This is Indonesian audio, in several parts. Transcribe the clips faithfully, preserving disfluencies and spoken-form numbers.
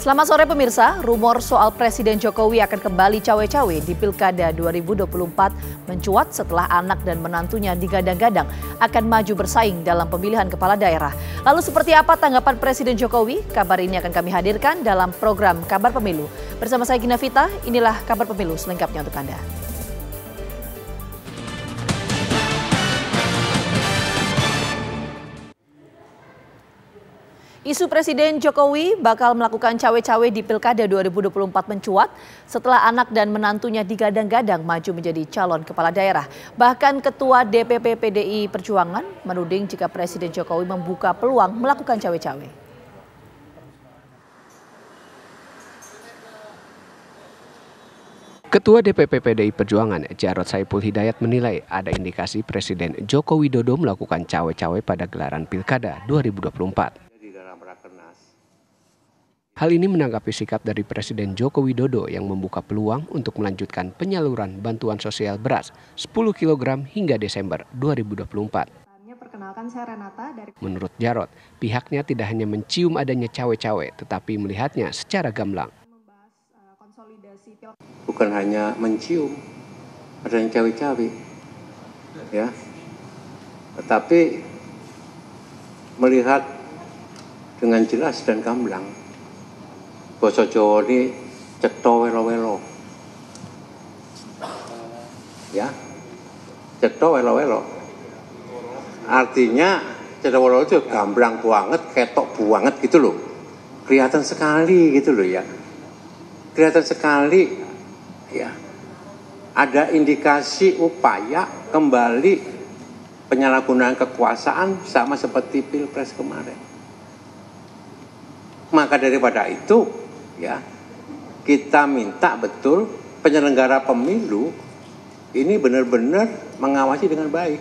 Selamat sore pemirsa, rumor soal Presiden Jokowi akan kembali cawe-cawe di Pilkada dua ribu dua puluh empat mencuat setelah anak dan menantunya digadang-gadang akan maju bersaing dalam pemilihan kepala daerah. Lalu seperti apa tanggapan Presiden Jokowi? Kabar ini akan kami hadirkan dalam program Kabar Pemilu. Bersama saya Gina Vita, inilah Kabar Pemilu selengkapnya untuk Anda. Isu Presiden Jokowi bakal melakukan cawe-cawe di Pilkada dua ribu dua puluh empat mencuat setelah anak dan menantunya digadang-gadang maju menjadi calon kepala daerah. Bahkan Ketua D P P P D I Perjuangan menuding jika Presiden Jokowi membuka peluang melakukan cawe-cawe. Ketua D P P P D I Perjuangan Jarod Saiful Hidayat menilai ada indikasi Presiden Joko Widodo melakukan cawe-cawe pada gelaran Pilkada dua ribu dua puluh empat. Hal ini menanggapi sikap dari Presiden Joko Widodo yang membuka peluang untuk melanjutkan penyaluran bantuan sosial beras sepuluh kilogram hingga Desember dua ribu dua puluh empat. Menurut Jarod, pihaknya tidak hanya mencium adanya cawe-cawe tetapi melihatnya secara gamblang. Bukan hanya mencium adanya cawe-cawe, ya, tetapi melihat dengan jelas dan gamblang. Basa Jawa ini cetha welo-welo, ya, cetha welo-welo. Artinya cetha welo itu gamblang banget, ketok banget gitu loh, kelihatan sekali gitu loh ya, kelihatan sekali ya. Ada indikasi upaya kembali penyalahgunaan kekuasaan sama seperti Pilpres kemarin. Maka daripada itu, ya, kita minta betul penyelenggara pemilu ini benar-benar mengawasi dengan baik.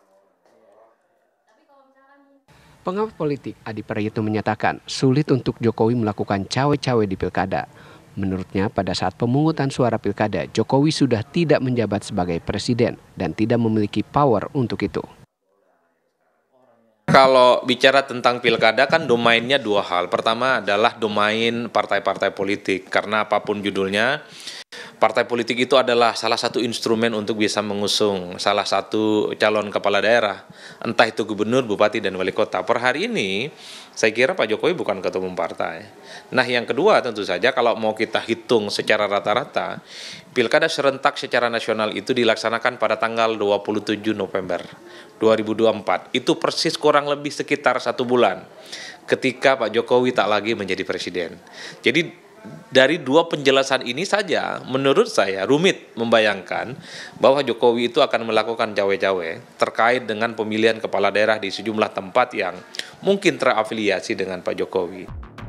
Pengamat politik Adi Prayitno menyatakan sulit untuk Jokowi melakukan cawe-cawe di pilkada. Menurutnya pada saat pemungutan suara pilkada, Jokowi sudah tidak menjabat sebagai presiden dan tidak memiliki power untuk itu. Kalau bicara tentang pilkada kan domainnya dua hal. Pertama adalah domain partai-partai politik. Karena apapun judulnya, partai politik itu adalah salah satu instrumen untuk bisa mengusung salah satu calon kepala daerah. Entah itu gubernur, bupati, dan wali kota. Per hari ini, saya kira Pak Jokowi bukan ketua umum partai. Nah yang kedua tentu saja kalau mau kita hitung secara rata-rata, pilkada serentak secara nasional itu dilaksanakan pada tanggal dua puluh tujuh November dua ribu dua puluh empat. Itu persis kurang lebih sekitar satu bulan ketika Pak Jokowi tak lagi menjadi presiden. Jadi dari dua penjelasan ini saja menurut saya rumit membayangkan bahwa Jokowi itu akan melakukan cawe-cawe terkait dengan pemilihan kepala daerah di sejumlah tempat yang mungkin terafiliasi dengan Pak Jokowi.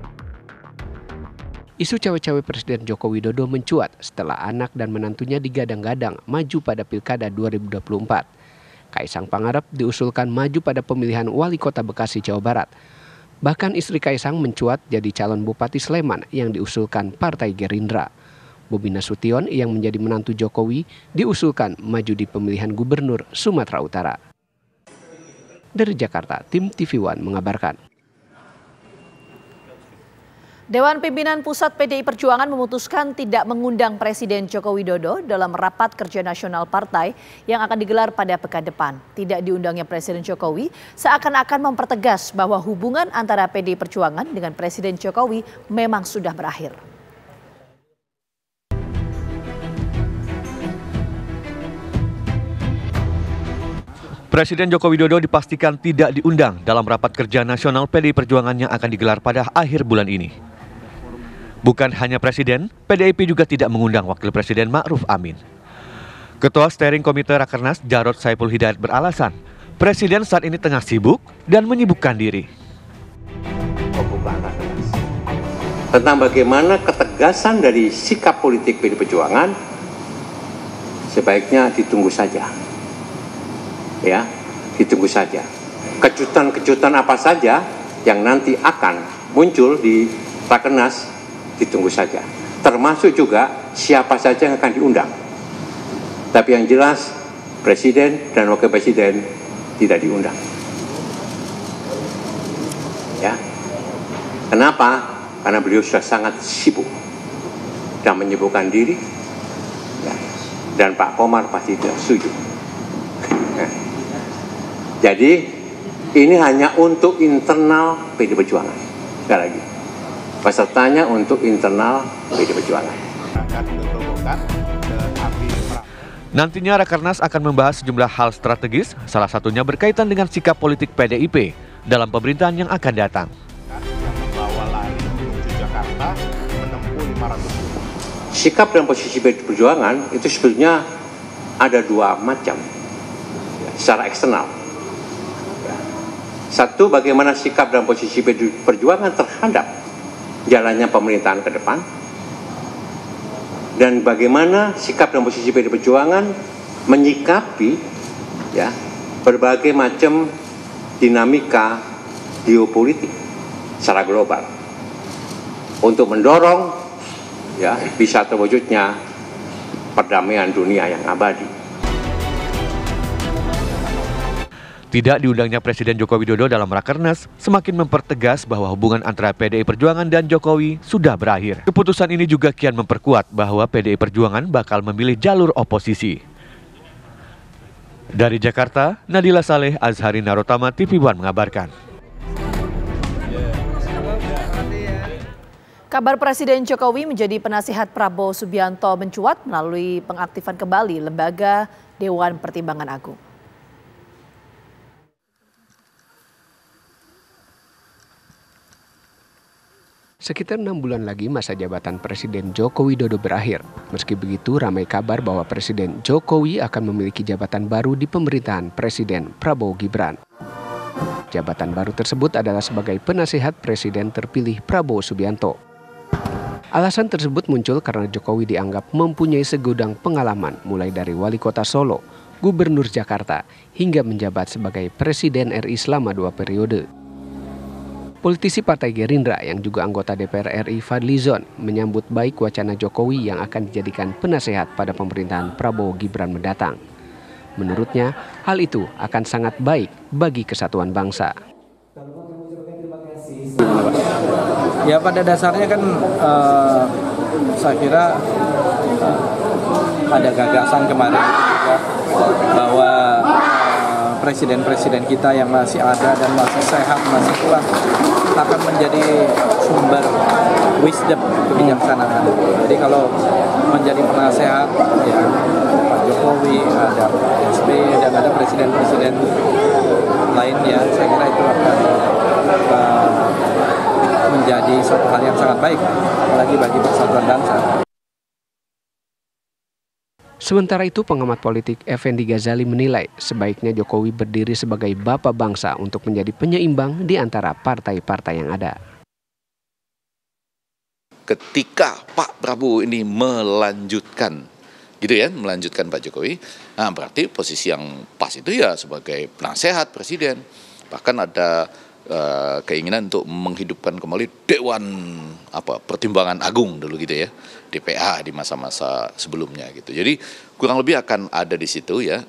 Isu cawe-cawe Presiden Joko Widodo mencuat setelah anak dan menantunya digadang-gadang maju pada Pilkada dua ribu dua puluh empat. Kaisang Pangarep diusulkan maju pada pemilihan Wali Kota Bekasi, Jawa Barat. Bahkan istri Kaisang mencuat jadi calon Bupati Sleman yang diusulkan Partai Gerindra. Bobi Nasution yang menjadi menantu Jokowi diusulkan maju di pemilihan Gubernur Sumatera Utara. Dari Jakarta, tim T V One mengabarkan. Dewan Pimpinan Pusat P D I Perjuangan memutuskan tidak mengundang Presiden Joko Widodo dalam rapat kerja nasional partai yang akan digelar pada pekan depan. Tidak diundangnya Presiden Jokowi seakan-akan mempertegas bahwa hubungan antara P D I Perjuangan dengan Presiden Jokowi memang sudah berakhir. Presiden Joko Widodo dipastikan tidak diundang dalam rapat kerja nasional P D I Perjuangan yang akan digelar pada akhir bulan ini. Bukan hanya Presiden, P D I P juga tidak mengundang Wakil Presiden Ma'ruf Amin. Ketua Steering Komite Rakernas Jarod Saiful Hidayat beralasan, Presiden saat ini tengah sibuk dan menyibukkan diri. Tentang bagaimana ketegasan dari sikap politik P D I Perjuangan, sebaiknya ditunggu saja. Ya, ditunggu saja. Kejutan-kejutan apa saja yang nanti akan muncul di Rakernas, ditunggu saja. Termasuk juga siapa saja yang akan diundang. Tapi yang jelas, Presiden dan Wakil Presiden tidak diundang. Ya, kenapa? karena beliau sudah sangat sibuk dan menyibukkan diri, ya, dan Pak Komar pasti tidak setuju. Nah, jadi ini hanya untuk internal P D I Perjuangan. Sekali lagi, pesertanya untuk internal P D I Perjuangan. Nantinya Rakernas akan membahas sejumlah hal strategis, salah satunya berkaitan dengan sikap politik P D I P dalam pemerintahan yang akan datang. Sikap dan posisi P D I Perjuangan itu sebetulnya ada dua macam, ya, secara eksternal. Ya. Satu, bagaimana sikap dan posisi P D I Perjuangan terhadap jalannya pemerintahan ke depan, dan bagaimana sikap dan posisi P D I Perjuangan menyikapi, ya, berbagai macam dinamika geopolitik secara global untuk mendorong, ya, bisa terwujudnya perdamaian dunia yang abadi. Tidak diundangnya Presiden Joko Widodo dalam Rakernas semakin mempertegas bahwa hubungan antara P D I Perjuangan dan Jokowi sudah berakhir. Keputusan ini juga kian memperkuat bahwa P D I Perjuangan bakal memilih jalur oposisi. Dari Jakarta, Nadila Saleh, Azhari Narotama, T V One mengabarkan. Kabar Presiden Jokowi menjadi penasihat Prabowo Subianto mencuat melalui pengaktifan kembali Lembaga Dewan Pertimbangan Agung. Sekitar enam bulan lagi masa jabatan Presiden Joko Widodo berakhir. Meski begitu, ramai kabar bahwa Presiden Jokowi akan memiliki jabatan baru di pemerintahan Presiden Prabowo Gibran. Jabatan baru tersebut adalah sebagai penasihat Presiden terpilih Prabowo Subianto. Alasan tersebut muncul karena Jokowi dianggap mempunyai segudang pengalaman mulai dari wali kota Solo, gubernur Jakarta, hingga menjabat sebagai Presiden R I selama dua periode. Politisi Partai Gerindra yang juga anggota D P R R I Fadlizon menyambut baik wacana Jokowi yang akan dijadikan penasehat pada pemerintahan Prabowo Gibran mendatang. Menurutnya, hal itu akan sangat baik bagi kesatuan bangsa. Ya, pada dasarnya kan uh, saya kira uh, ada gagasan kemarin juga bahwa presiden-presiden kita yang masih ada dan masih sehat, masih kuat akan menjadi sumber wisdom, kebijaksanaan. Jadi kalau menjadi penasehat, ya Pak Jokowi, ada S B Y dan ada presiden-presiden lainnya, saya kira itu akan uh, menjadi suatu hal yang sangat baik, apalagi bagi persatuan bangsa. Sementara itu, pengamat politik Effendi Ghazali menilai sebaiknya Jokowi berdiri sebagai bapak bangsa untuk menjadi penyeimbang di antara partai-partai yang ada. Ketika Pak Prabowo ini melanjutkan, gitu ya, melanjutkan Pak Jokowi, nah berarti posisi yang pas itu ya sebagai penasehat presiden. Bahkan ada uh, keinginan untuk menghidupkan kembali Dewan apa Pertimbangan Agung dulu gitu ya. D P A di masa-masa sebelumnya gitu. Jadi kurang lebih akan ada di situ ya.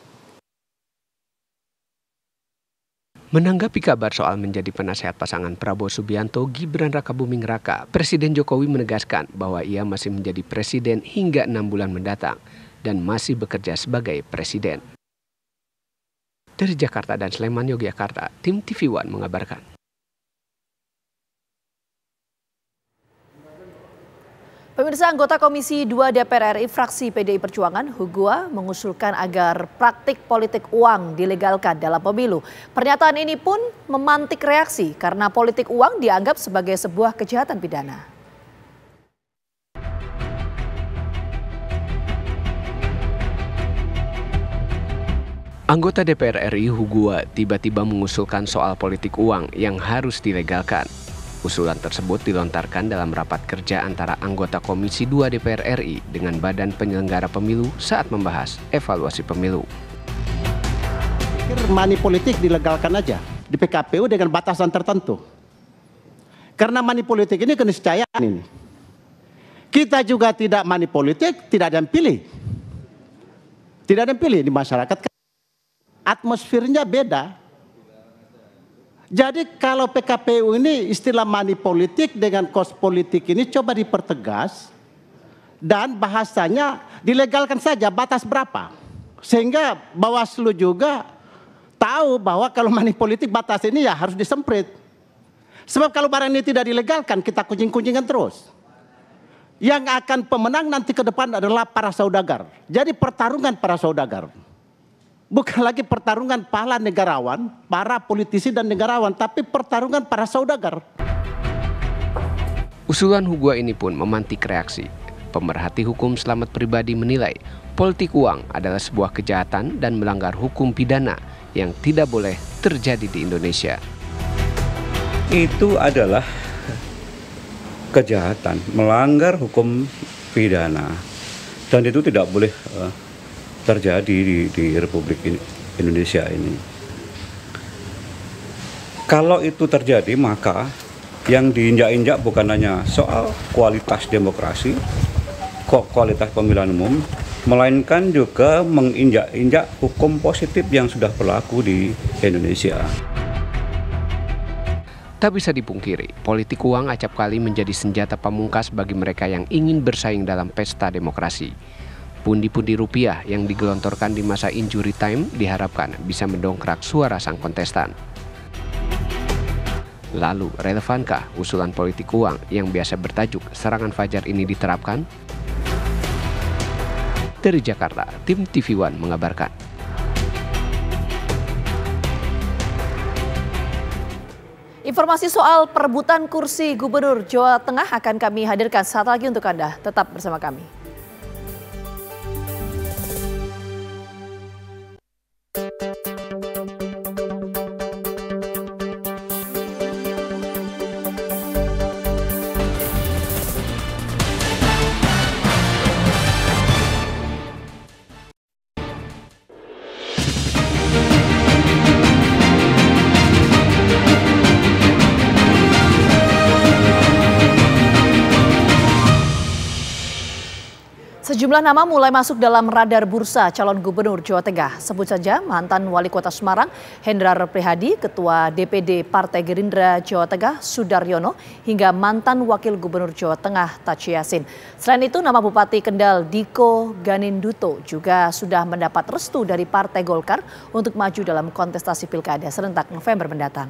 Menanggapi kabar soal menjadi penasehat pasangan Prabowo Subianto Gibran Rakabuming Raka, Presiden Jokowi menegaskan bahwa ia masih menjadi presiden hingga enam bulan mendatang dan masih bekerja sebagai presiden. Dari Jakarta dan Sleman, Yogyakarta, tim T V One mengabarkan. Pemirsa, anggota Komisi dua D P R R I fraksi P D I Perjuangan, Hugua, mengusulkan agar praktik politik uang dilegalkan dalam pemilu. Pernyataan ini pun memantik reaksi karena politik uang dianggap sebagai sebuah kejahatan pidana. Anggota D P R R I Hugua tiba-tiba mengusulkan soal politik uang yang harus dilegalkan. Usulan tersebut dilontarkan dalam rapat kerja antara anggota Komisi dua D P R R I dengan Badan Penyelenggara Pemilu saat membahas evaluasi pemilu. Money politik dilegalkan aja di P K P U dengan batasan tertentu. Karena money politik ini keniscayaan ini. Kita juga tidak money politik, tidak ada yang pilih. Tidak ada yang pilih di masyarakat. Atmosfernya beda. Jadi kalau P K P U ini istilah money politik dengan kos politik ini coba dipertegas dan bahasanya dilegalkan saja batas berapa. Sehingga Bawaslu juga tahu bahwa kalau money politik batas ini ya harus disemprit. Sebab kalau barang ini tidak dilegalkan kita kuncing-kuncingan terus. Yang akan pemenang nanti ke depan adalah para saudagar. Jadi pertarungan para saudagar. Bukan lagi pertarungan para negarawan, para politisi dan negarawan, tapi pertarungan para saudagar. Usulan Hugua ini pun memantik reaksi. Pemerhati hukum Slamet Pribadi menilai politik uang adalah sebuah kejahatan dan melanggar hukum pidana yang tidak boleh terjadi di Indonesia. Itu adalah kejahatan, melanggar hukum pidana, dan itu tidak boleh uh, terjadi di, di Republik Indonesia ini. Kalau itu terjadi, maka yang diinjak-injak bukan hanya soal kualitas demokrasi, kok kualitas pemilihan umum, melainkan juga menginjak-injak hukum positif yang sudah berlaku di Indonesia. Tak bisa dipungkiri, politik uang acap kali menjadi senjata pamungkas bagi mereka yang ingin bersaing dalam pesta demokrasi. Pundi-pundi rupiah yang digelontorkan di masa injury time diharapkan bisa mendongkrak suara sang kontestan. Lalu, relevankah usulan politik uang yang biasa bertajuk serangan fajar ini diterapkan? Dari Jakarta, tim T V One mengabarkan. Informasi soal perebutan kursi Gubernur Jawa Tengah akan kami hadirkan saat lagi untuk Anda. Tetap bersama kami. Sejumlah nama mulai masuk dalam radar bursa calon gubernur Jawa Tengah. Sebut saja mantan Wali Kota Semarang Hendrar Prihadi, Ketua D P D Partai Gerindra Jawa Tengah Sudaryono, hingga mantan Wakil Gubernur Jawa Tengah Taci Yassin. Selain itu, nama Bupati Kendal Diko Ganinduto juga sudah mendapat restu dari Partai Golkar untuk maju dalam kontestasi Pilkada serentak November mendatang.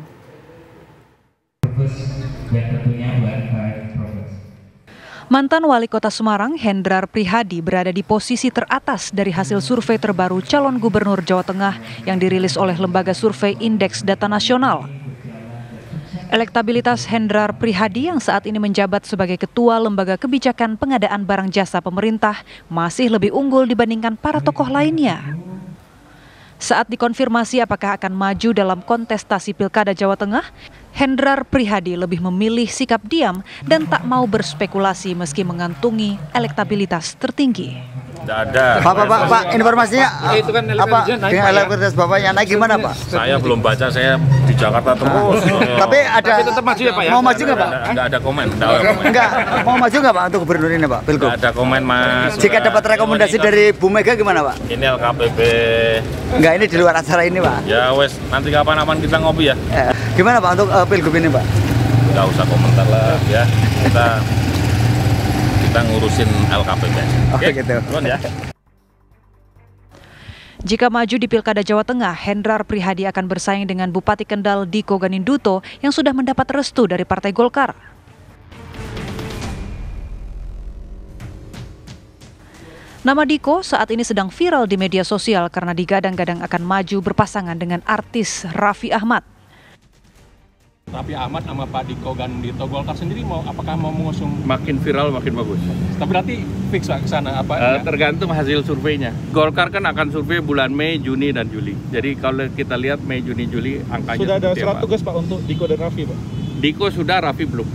Mantan Wali Kota Semarang Hendrar Prihadi berada di posisi teratas dari hasil survei terbaru calon gubernur Jawa Tengah yang dirilis oleh lembaga survei Indeks Data Nasional. Elektabilitas Hendrar Prihadi yang saat ini menjabat sebagai Ketua Lembaga Kebijakan Pengadaan Barang Jasa Pemerintah masih lebih unggul dibandingkan para tokoh lainnya. Saat dikonfirmasi apakah akan maju dalam kontestasi Pilkada Jawa Tengah, Hendrar Prihadi lebih memilih sikap diam dan tak mau berspekulasi meski mengantungi elektabilitas tertinggi. Tidak ada. Pak, Pak, Pak, Pak, informasinya itu kan apa dengan elektabilitas Bapaknya naik gimana, Pak? Saya belum baca, saya di Jakarta terus. Tapi ada. Tapi tetap maju ya, Pak ya? Mau maju nggak, Pak? Enggak ada komen. Enggak, mau maju nggak, Pak, untuk gubernur ini, Pak? Pilgub. Enggak ada komen, Mas. Jika dapat rekomendasi dari Bu Mega gimana, Pak? Ini L K P P. Enggak, ini di luar acara ini, Pak. Ya wes, nanti kapan-kapan kita ngopi ya. Eh, gimana, Pak, untuk uh, Pilgub ini, Pak? Enggak usah komentar lah, ya. Kita kita ngurusin L K P P. Oke, gitu. Tuan ya. Jika maju di Pilkada Jawa Tengah, Hendrar Prihadi akan bersaing dengan Bupati Kendal Diko Ganinduto yang sudah mendapat restu dari Partai Golkar. Nama Diko saat ini sedang viral di media sosial karena digadang-gadang akan maju berpasangan dengan artis Raffi Ahmad. Raffi Ahmad sama Pak Diko Ganinduto, Golkar sendiri mau apakah mau mengusung? Makin viral makin bagus. Tapi berarti fix Pak ke sana apa? Uh, tergantung hasil surveinya. Golkar kan akan survei bulan Mei, Juni dan Juli. Jadi kalau kita lihat Mei, Juni, Juli angkanya sudah ada surat apa? tugas Pak untuk Diko dan Raffi, Pak? Diko sudah, Raffi belum.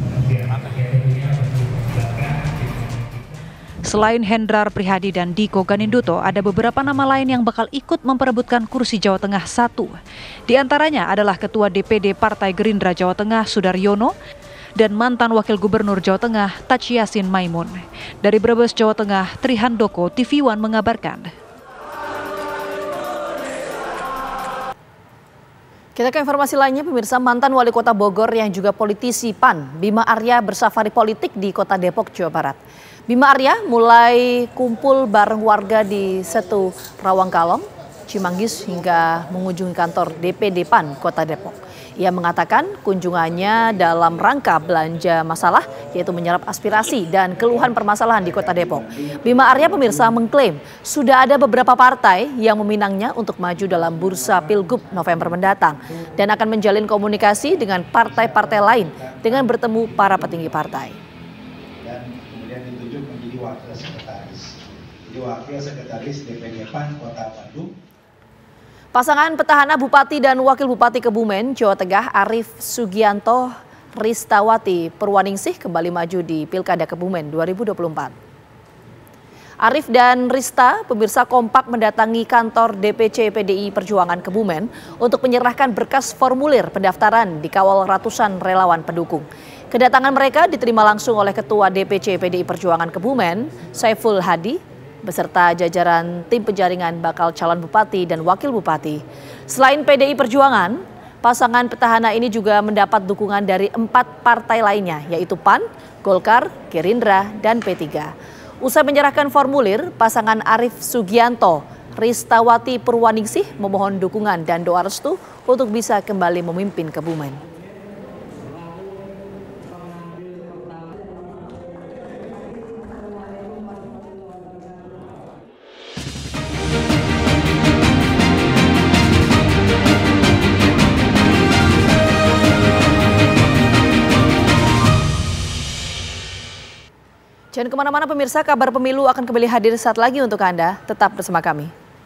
Selain Hendrar Prihadi dan Diko Ganinduto, ada beberapa nama lain yang bakal ikut memperebutkan kursi Jawa Tengah satu. Di antaranya adalah Ketua D P D Partai Gerindra Jawa Tengah Sudaryono dan mantan Wakil Gubernur Jawa Tengah Taci Yassin Maimun. Dari Brebes, Jawa Tengah, Trihandoko T V One mengabarkan. Kita ke informasi lainnya, pemirsa. Mantan Wali Kota Bogor yang juga politisi P A N, Bima Arya bersafari politik di Kota Depok, Jawa Barat. Bima Arya mulai kumpul bareng warga di Setu Rawangkalong, Cimanggis hingga mengunjungi kantor D P D P A N Kota Depok. Ia mengatakan kunjungannya dalam rangka belanja masalah, yaitu menyerap aspirasi dan keluhan permasalahan di Kota Depok. Bima Arya, pemirsa, mengklaim sudah ada beberapa partai yang meminangnya untuk maju dalam bursa Pilgub November mendatang dan akan menjalin komunikasi dengan partai-partai lain dengan bertemu para petinggi partai. Dan kemudian ditunjuk menjadi wakil sekretaris. Jadi wakil sekretaris D P D P A N Kota Bandung. Pasangan petahana Bupati dan Wakil Bupati Kebumen, Jawa Tengah, Arif Sugianto Ristawati Purwaningsih kembali maju di Pilkada Kebumen dua ribu dua puluh empat. Arif dan Rista, pemirsa, kompak mendatangi kantor D P C P D I Perjuangan Kebumen untuk menyerahkan berkas formulir pendaftaran dikawal ratusan relawan pendukung. Kedatangan mereka diterima langsung oleh Ketua D P C P D I Perjuangan Kebumen, Saiful Hadi, beserta jajaran tim penjaringan bakal calon bupati dan wakil bupati. Selain P D I Perjuangan, pasangan petahana ini juga mendapat dukungan dari empat partai lainnya, yaitu P A N, Golkar, Gerindra, dan P tiga. Usai menyerahkan formulir, pasangan Arif Sugianto Ristawati Purwaningsih memohon dukungan dan doa restu untuk bisa kembali memimpin Kebumen. Jangan kemana-mana, pemirsa, kabar pemilu akan kembali hadir saat lagi untuk Anda. Tetap bersama kami.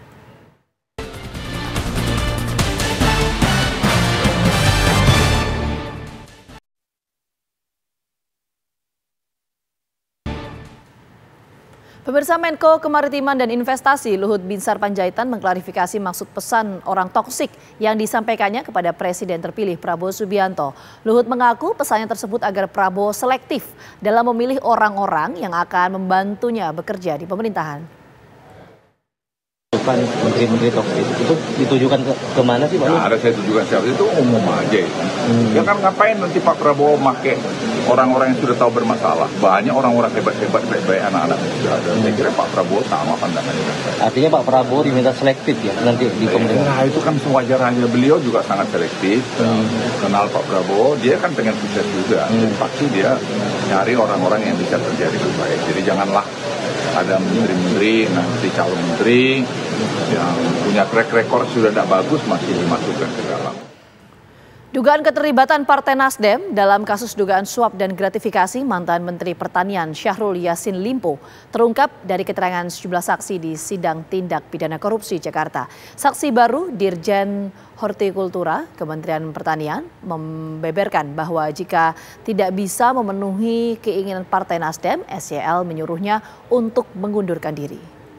Pemirsa, Menko Kemaritiman dan Investasi Luhut Binsar Panjaitan mengklarifikasi maksud pesan orang toksik yang disampaikannya kepada Presiden terpilih Prabowo Subianto. Luhut mengaku pesannya tersebut agar Prabowo selektif dalam memilih orang-orang yang akan membantunya bekerja di pemerintahan. Bukan menteri-menteri toksik itu ditujukan ke kemana sih Pak? Nah, ada saya tujukan siapa itu umum aja ya. Hmm. Ya kan ngapain nanti Pak Prabowo make orang-orang yang sudah tahu bermasalah. Banyak orang-orang hebat-hebat, baik-baik anak-anak yang sudah ada. Hmm. Saya kira Pak Prabowo sama pandangannya. Artinya Pak Prabowo diminta selektif ya nanti di pemerintahan. Nah itu kan sewajarnya, beliau juga sangat selektif. Hmm. Kenal Pak Prabowo, dia kan pengen sukses juga. Hmm. Jadi pasti dia nyari orang-orang yang bisa kerja dengan baik. Jadi janganlah ada menteri-menteri, nanti calon menteri yang punya track record sudah tidak bagus masih dimasukkan ke dalam. Dugaan keterlibatan Partai Nasdem dalam kasus dugaan suap dan gratifikasi mantan Menteri Pertanian Syahrul Yassin Limpo terungkap dari keterangan sejumlah saksi di sidang tindak pidana korupsi Jakarta. Saksi baru Dirjen Hortikultura Kementerian Pertanian membeberkan bahwa jika tidak bisa memenuhi keinginan Partai Nasdem, S Y L menyuruhnya untuk mengundurkan diri.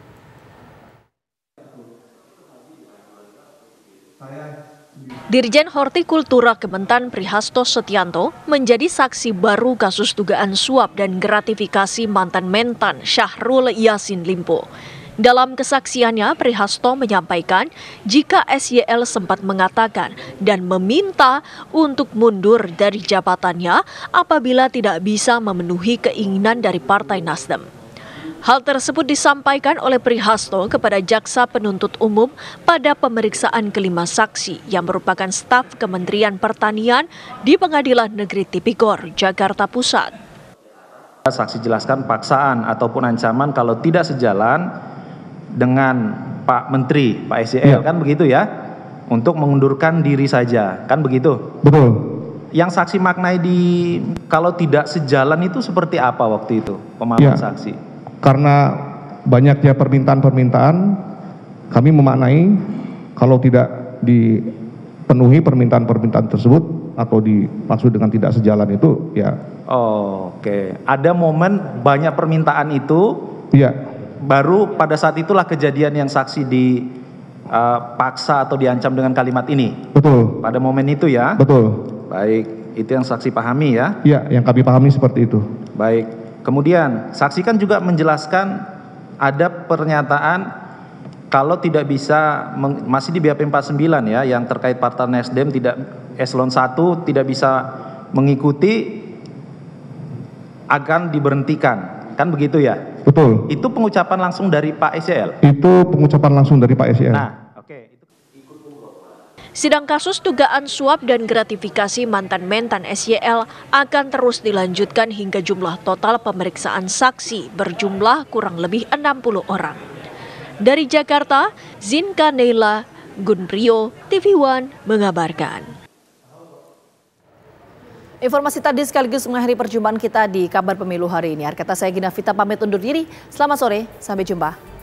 Dirjen Hortikultura Kementan Prihasto Setianto menjadi saksi baru kasus dugaan suap dan gratifikasi mantan Mentan Syahrul Yassin Limpo. Dalam kesaksiannya, Prihasto menyampaikan jika S Y L sempat mengatakan dan meminta untuk mundur dari jabatannya apabila tidak bisa memenuhi keinginan dari Partai Nasdem. Hal tersebut disampaikan oleh Prihasto kepada Jaksa Penuntut Umum pada pemeriksaan kelima saksi yang merupakan staf Kementerian Pertanian di Pengadilan Negeri Tipikor, Jakarta Pusat. Saksi jelaskan paksaan ataupun ancaman kalau tidak sejalan dengan Pak Menteri, Pak S Y L, ya. Kan begitu ya, untuk mengundurkan diri saja, kan begitu? Betul. Yang saksi maknai di kalau tidak sejalan itu seperti apa waktu itu, pemahaman ya. Saksi? Karena banyaknya permintaan-permintaan, kami memaknai kalau tidak dipenuhi permintaan-permintaan tersebut atau dimaksud dengan tidak sejalan itu, ya. Oh, oke. Okay. Ada momen banyak permintaan itu, ya. Baru pada saat itulah kejadian yang saksi dipaksa uh, atau diancam dengan kalimat ini. Betul. Pada momen itu ya. Betul. Baik, itu yang saksi pahami ya. Iya, yang kami pahami seperti itu. Baik. Kemudian saksi kan juga menjelaskan ada pernyataan kalau tidak bisa, masih di B A P empat puluh sembilan ya, yang terkait Partai Nasdem tidak, eselon satu tidak bisa mengikuti, akan diberhentikan, kan begitu ya? Betul. Itu pengucapan langsung dari Pak S Y L? Itu pengucapan langsung dari Pak S Y L. Nah, sidang kasus dugaan suap dan gratifikasi mantan mentan S Y L akan terus dilanjutkan hingga jumlah total pemeriksaan saksi berjumlah kurang lebih enam puluh orang. Dari Jakarta, Zinka Neila, Gunprio, T V One mengabarkan. Informasi tadi sekaligus mengakhiri perjumpaan kita di Kabar Pemilu hari ini. Akhir kata saya Gina Vita pamit undur diri. Selamat sore, sampai jumpa.